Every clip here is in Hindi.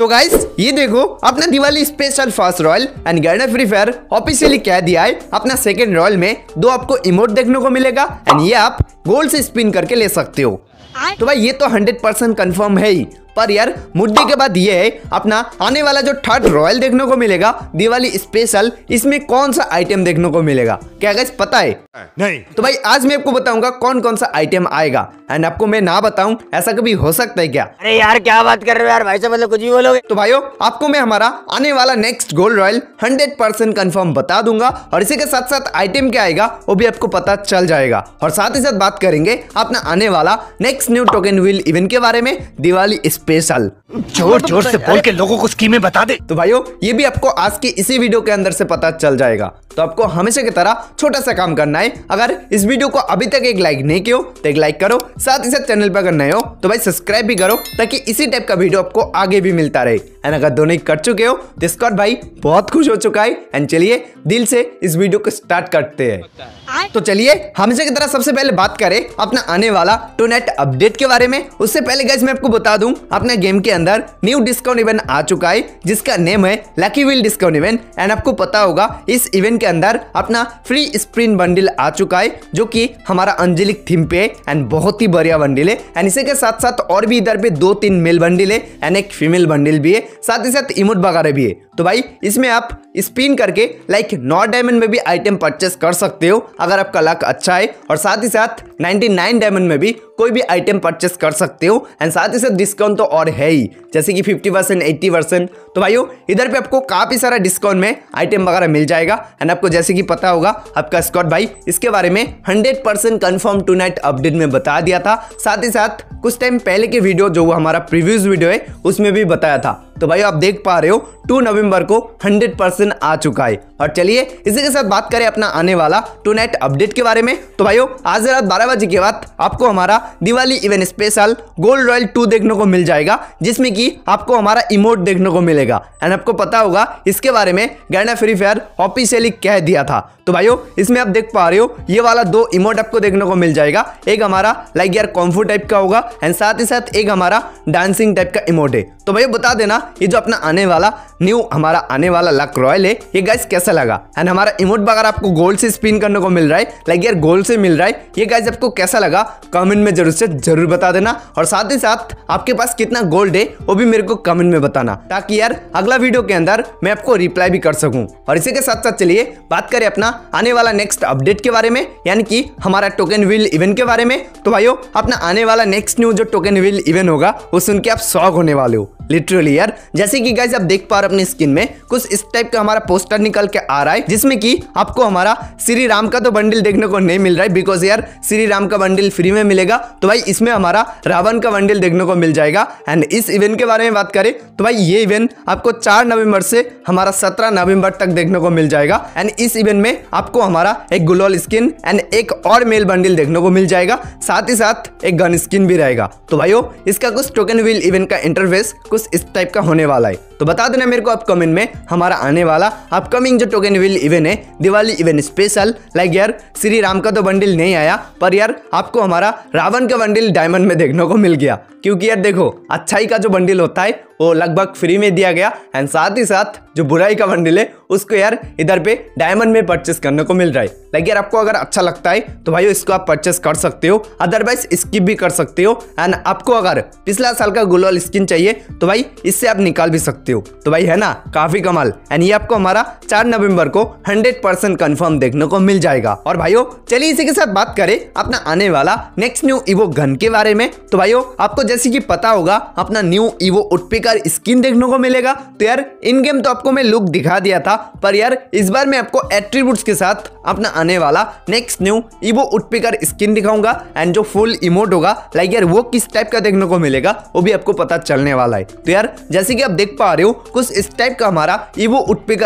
तो गाइस ये देखो अपना Diwali special first royale and गैंडा फ्री फायर ऑफिशियली कह दिया है अपना सेकंड रॉयल में 2 आपको इमोट देखने को मिलेगा एंड ये आप गोल्ड से स्पिन करके ले सकते हो। तो भाई ये तो 100% कंफर्म है ही, पर यार मुद्दे के बाद ये है अपना आने वाला जो थर्ड रॉयल देखने को मिलेगा दिवाली स्पेशल, इसमें कौन सा आइटम देखने को मिलेगा, क्या गाइस पता है? नहीं। तो भाई आज मैं आपको बताऊंगा कौन कौन सा आइटम आएगा एंड आपको मैं ना बताऊं ऐसा कभी हो सकता है क्या? अरे यार क्या बात कर रहे हो यार, भाई साहब मतलब कुछ भी बोलोगे। तो भाइयों आपको मैं हमारा आने वाला नेक्स्ट गोल्ड रॉयल 100% कंफर्म बता दूंगा और इसी के साथ साथ आइटम क्या आएगा वो भी आपको पता चल जाएगा और साथ ही साथ बात करेंगे अपना आने वाला next new token wheel event के बारे में दिवाली स्पेशल। जोर जोर से बोल के लोगों को स्कीमें बता दे। तो भाइयों ये भी आपको आज की इसी वीडियो के अंदर से पता चल जाएगा, तो आपको हमेशा की तरह छोटा सा काम करना है। अगर इस वीडियो को अभी तक एक लाइक नहीं किया तो एक लाइक करो, साथ ही साथ चैनल पर अगर नए हो तो भाई सब्सक्राइब भी करो ताकि इसी टाइप का वीडियो आपको आगे भी मिलता रहे। एंड अगर दोनों कर चुके हो तो स्कॉट भाई बहुत खुश हो चुका है। एंड चलिए दिल से इस वीडियो को स्टार्ट करते हैं। तो चलिए हमेशा की तरह सबसे पहले बात करें अपना आने वाला टोनेट अपडेट के बारे में। उससे पहले गाइस मैं आपको बता दूं अपने गेम के अंदर न्यू डिस्काउंट इवेंट आ चुका है जिसका नेम है lucky wheel discount event. And आपको पता होगा इस इवेंट के अंदर अपना फ्री स्प्रिन बंडल आ चुका है जो कि हमारा अंजेलिक थीम पे एंड बहुत ही बढ़िया बंडल है। एंड इसी के साथ साथ और भी इधर पे 2-3 मेल बंडल है एंड एक फीमेल बंडल भी है, साथ ही साथ इमोट वगैरह भी है। तो भाई इसमें आप स्पिन करके लाइक 9 डायमंड में भी आइटम परचेस कर सकते हो अगर आपका लक अच्छा है, और साथ ही साथ 99 डायमंड में भी कोई भी आइटम परचेस कर सकते हो। एंड साथ ही साथ डिस्काउंट तो और है ही, जैसे कि 50% 80%। तो भाइयों इधर पे आपको काफी सारा डिस्काउंट में आइटम वगैरह मिल जाएगा। एंड आपको जैसे कि पता होगा आपका स्कॉट भाई इसके बारे में 100% कंफर्म टुनाइट अपडेट में बता दिया था, साथ ही साथ कुछ टाइम पहले के वीडियो जो हमारा प्रीवियस वीडियो है उसमें भी बताया था। तो भाई आप देख पा रहे हो 2 नवंबर को 100% आ चुका है। और चलिए इसी के साथ बात करें अपना आने वाला टुनाइट अपडेट के बारे में। तो भाइयों आज रात 12 बजे के बाद आपको हमारा Diwali event special gold royale 2 देखने को मिल जाएगा जिसमें कि आपको हमारा इमोट देखने को मिलेगा। एंड आपको पता होगा इसके बारे में गैंडा फ्री फायर ऑफिशियली कह दिया था। तो भाइयों इसमें आप देख पा रहे हो ये वाला 2 इमोट आपको देखने को मिल जाएगा, एक हमारा लाइक यार कॉम्फू टाइप का होगा एंड साथ ही साथ एक हमारा डांसिंग टाइप का इमोट है। तो भाइयों बता देना ये जो अपना आने वाला न्यू हमारा आने वाला लक रॉयल है ये गाइस कैसा लगा। एंड हमारा इमोट वगैरह आपको गोल्ड से स्पिन करने को मिल रहा है, लाइक यार गोल्ड से मिल रहा है, ये गाइस आपको कैसा लगा कमेंट में जरूर बता देना। और साथ ही साथ आपके पास कितना गोल्ड है वो भी मेरे को कमेंट में बताना ताकि यार अगला वीडियो के अंदर मैं आपको रिप्लाई भी कर सकूं। और इसी के साथ साथ चलिए बात करें अपना आने वाला नेक्स्ट अपडेट के बारे में, यानी कि हमारा टोकन व्हील इवेंट के बारे में। तो भाइयों अपना आने वाला नेक्स्ट न्यू जो टोकन व्हील इवेंट होगा वो सुन के आप शॉक होने वाले हो लिटरली यार। जैसे कि गाइस आप देख पा रहे हो अपनी स्क्रीन में कुछ इस टाइप का हमारा पोस्टर निकल के आ रहा है जिसमें कि आपको हमारा श्री राम का तो बंडल देखने को नहीं मिल रहा है बिकॉज यार श्री राम का बंडल फ्री में मिलेगा। तो भाई इसमें हमारा रावण का बंडल देखने को मिल जाएगा। एंड इस इवेंट के बारे में बात करें तो भाई ये इवेंट आपको 4 नवंबर से हमारा 17 नवंबर तक देखने को मिल जाएगा। एंड इस इवेंट में आपको हमारा एक गुलाल स्किन एंड एक और मेल बंडल देखने को मिल जाएगा, साथ ही साथ एक गन स्किन भी रहेगा। तो भाइयों इसका कुछ टोकन व्हील इवेंट का इंटरफेस कुछ इस टाइप का होने वाला है। तो बता देना मेरे को आप कमेंट में हमारा आने वाला अपकमिंग जो टोकन व्हील इवेंट है दिवाली इवेंट स्पेशल, लाइक यार श्री राम का तो बंडल नहीं आया पर यार आपको हमारा रावण का बंडल डायमंड में देखने को मिल गया, क्योंकि यार देखो अच्छाई का जो बंडल होता है वो लगभग फ्री में दिया गया एंड साथ ही साथ जो बुराई का बंडल है उसको यार इधर पे डायमंड में परचेस करने को मिल रहा है। लाइक यार आपको अगर अच्छा लगता है तो भाई इसको आप परचेस कर सकते हो, अदरवाइज स्किप भी कर सकते हो। एंड आपको अगर पिछला साल का गुलाल स्किन चाहिए तो भाई इससे आप निकाल भी सकते हो। तो भाई है ना काफी कमाल। एंड ये आपको हमारा 4 नवंबर को 100% कंफर्म देखने को मिल जाएगा। और भाइयों चलिए इसी के साथ बात करें अपना आने वाला नेक्स्ट न्यू इवो गन के बारे में। तो भाइयों आपको जैसे कि पता होगा अपना न्यू इवो उडपिकर स्किन देखने को मिलेगा। तो यार इन गेम तो आपको मैं लुक दिखा दिया था, पर यार इस बार मैं आपको एट्रीब्यूट्स के साथ अपना आने वाला नेक्स्ट न्यू इवो उडपिकर स्किन दिखाऊंगा। एंड जो फुल इमोट होगा लाइक यार वो किस टाइप का देखने को मिलेगा वो भी आपको पता चलने वाला है। तो यार जैसे कि आप देख पा रहे हो कुछ इस टाइप का हमारा इवो उडपिकर का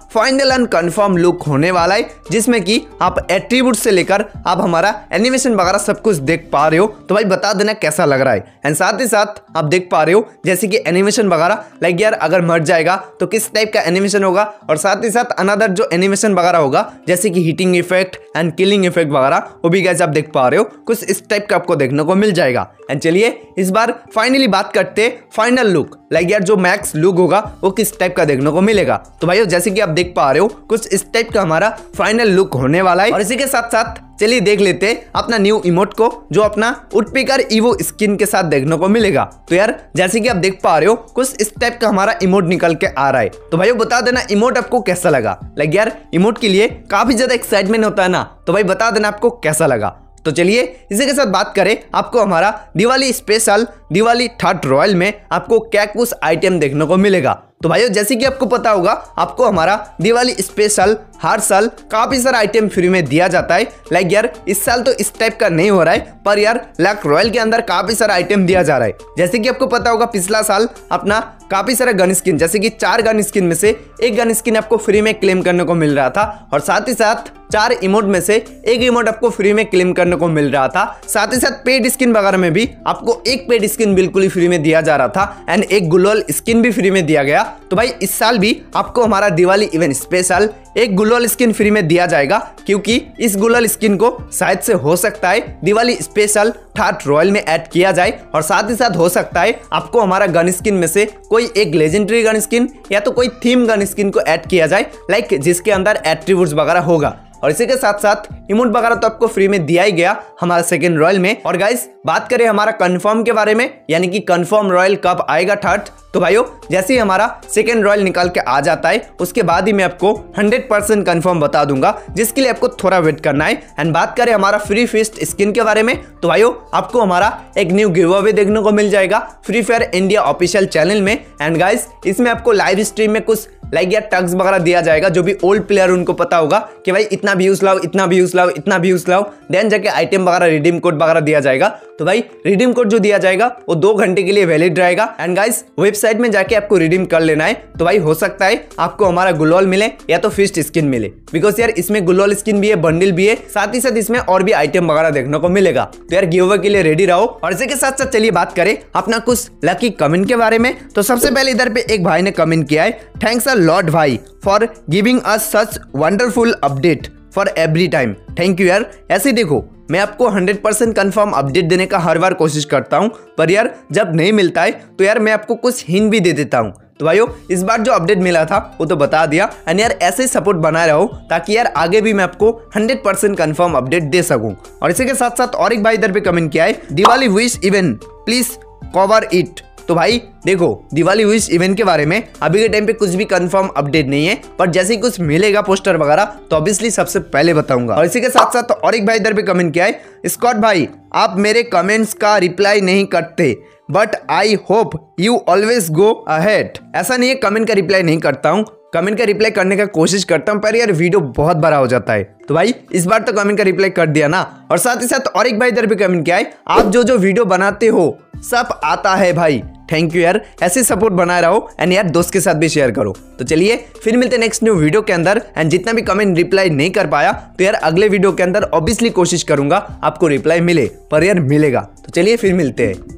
फाइनल एंड कंफर्म लुक होने वाला है, जिसमें कि आप एट्रीब्यूट से लेकर आप हमारा एनिमेशन वगैरह सब कुछ देख पा रहे हो। तो भाई बता देना कैसा लग रहा है। एंड साथ ही साथ आप देख पा रहे हो जैसे कि एनिमेशन वगैरह लाइक यार अगर मर जाएगा तो किस टाइप का एनिमेशन होगा, और साथ ही साथ अनदर जो एनिमेशन वगैरह होगा जैसे कि heating effect and killing effect वगैरह, वो भी गाइस आप देख पा रहे हो कुछ इस टाइप का आपको देखने को मिल जाएगा। एंड चलिए इस बार फाइनली बात करते फाइनल लुक, लाइक यार जो मैक्स लुक होगा वो किस टाइप का देखने को मिलेगा। तो भाइयों जैसे कि आप देख पा रहे हो कुछ इस टाइप का हमारा फाइनल लुक होने वाला है। और इसी के साथ साथ चलिए देख लेते हैं अपना न्यू इमोट को, जो अपना वुडपेकर इवो स्किन के साथ देखने को मिलेगा। तो यार जैसे कि आप देख पा रहे हो कुछ इस टाइप का हमारा इमोट निकल के आ रहा है। तो भाइयों बता देना इमोट आपको कैसा लगा। लाइक यार इमोट के लिए काफी ज्यादा एक्साइटमेंट होता है ना, तो भाई बता देना आपको कैसा लगा। तो चलिए इसी के साथ बात करें आपको हमारा Diwali special Diwali third royal में आपको क्या कुछ आइटम देखने को मिलेगा। तो भाइयों जैसे कि आपको पता होगा आपको हमारा दिवाली स्पेशल हर साल काफी सारा आइटम फ्री में दिया जाता है। लाइक यार इस साल तो इस टाइप का नहीं हो रहा है, पर यार लक रॉयल के अंदर काफी सारा आइटम दिया जा रहा है। जैसे कि आपको पता होगा पिछला साल अपना काफी सारा गन स्किन, जैसे कि 4 गन स्किन में से एक गन स्किन आपको फ्री में क्लेम करने को मिल रहा था, और साथ ही साथ 4 इमोट में से एक इमोट आपको फ्री में क्लेम करने को मिल रहा था। साथ ही साथ पेड स्किन वगैरह में भी आपको एक पेड स्किन बिल्कुल ही फ्री में दिया जा रहा था, एंड एक ग्लोअल स्किन भी फ्री में दिया गया। तो भाई इस साल भी आपको हमारा दिवाली इवेंट स्पेशल एक ग्लोअल स्किन फ्री में दिया जाएगा, क्योंकि इस ग्लोअल स्किन को शायद से हो सकता है दिवाली स्पेशल थर्ड रॉयल में ऐड किया जाए, और साथ ही साथ हो सकता है आपको हमारा गन स्किन में से कोई एक लेजेंडरी गन स्किन या तो कोई थीम गन स्किन को ऐड किया जाए, लाइक जिसके अंदर एट्रीब्यूट्स वगैरह होगा। और इसी के साथ साथ इमोट वगैरह तो आपको फ्री में दिया ही गया हमारा सेकंड रॉयल में। और गाइस बात करें हमारा कंफर्म के बारे में, यानी कि कंफर्म रॉयल कब आएगा थर्ड, तो भाइयों जैसे ही हमारा सेकंड रॉयल निकाल के आ जाता है उसके बाद ही मैं आपको 100% कंफर्म बता दूंगा, जिसके लिए आपको थोड़ा वेट करना है। एंड बात करें हमारा फ्री फिस्ट स्किन के बारे में, तो भाइयों आपको हमारा एक न्यू गिव अवे देखने को मिल जाएगा free fire India official channel में। एंड गाइस इसमें आपको लाइव स्ट्रीम में कुछ लाइक यार टग्स वगैरह दिया जाएगा, जो भी ओल्ड प्लेयर उनको पता होगा कि भाई इतना व्यूज लाओ, इतना व्यूज लाओ, इतना व्यूज लाओ, देन जाके आइटम वगैरह रिडीम कोड वगैरह दिया जाएगा। तो भाई रिडीम कोड जो दिया जाएगा वो 2 घंटे के लिए वैलिड रहेगा। एंड गाइस वेबसाइट में जाके आपको रिडीम कर लेना है। तो भाई हो सकता है आपको हमारा ग्लोअल मिले या तो फिस्ट स्किन मिले, बिकॉज यार इसमें ग्लोअल स्किन भी है, बंडल भी है, साथ ही साथ इसमें और भी आइटम वगैरह देखने को मिलेगा। तो यार गिव अवे के लिए रेडी रहो। और इसी के साथ साथ चलिए बात करें अपना कुछ लकी कमेंट के बारे में। तो सबसे पहले इधर पे एक भाई ने कमेंट किया है, थैंक्स अ लॉट भाई for giving us such wonderful update for every time. Thank you यार। ऐसे देखो मैं आपको 100% कंफर्म अपडेट देने का हर बार कोशिश करता हूं, पर यार जब नहीं मिलता है तो यार मैं आपको कुछ हिंट भी दे देता हूं। तो भाइयों इस बार जो अपडेट मिला था वो तो बता दिया, एंड यार ऐसे ही सपोर्ट बनाए रहो ताकि यार आगे भी मैं आपको 100% कंफर्म अपडेट दे सकूं। और इसी के साथ साथ और एक भाई इधर पे कमेंट किया है, Diwali wish event please cover it. तो भाई देखो दिवाली विश इवेंट के बारे में अभी के टाइम पे कुछ भी कंफर्म अपडेट नहीं है, पर जैसे ही कुछ मिलेगा पोस्टर वगैरह तो ऑब्वियसली सबसे पहले बताऊंगा। और इसी के साथ साथ और एक भाई इधर पे कमेंट किया है, स्कॉट भाई आप मेरे कमेंट्स का रिप्लाई नहीं करते, but I hope you always go ahead. ऐसा नहीं है कमेंट का रिप्लाई नहीं करता हूँ, कमेंट का रिप्लाई करने का कोशिश करता हूँ, पर यार वीडियो बहुत बड़ा हो जाता है। तो भाई इस बार तो कमेंट का रिप्लाई कर दिया ना। और साथ ही साथ और एक भाई इधर पे कमेंट किया है, आप जो वीडियो बनाते हो सब आता है भाई। थैंक यू यार, ऐसे सपोर्ट बनाए रहो, एंड यार दोस्त के साथ भी शेयर करो। तो चलिए फिर मिलते हैं नेक्स्ट न्यू वीडियो के अंदर। एंड जितना भी कमेंट रिप्लाई नहीं कर पाया तो यार अगले वीडियो के अंदर ऑब्वियसली कोशिश करूंगा आपको रिप्लाई मिले, पर यार मिलेगा। तो चलिए फिर मिलते हैं।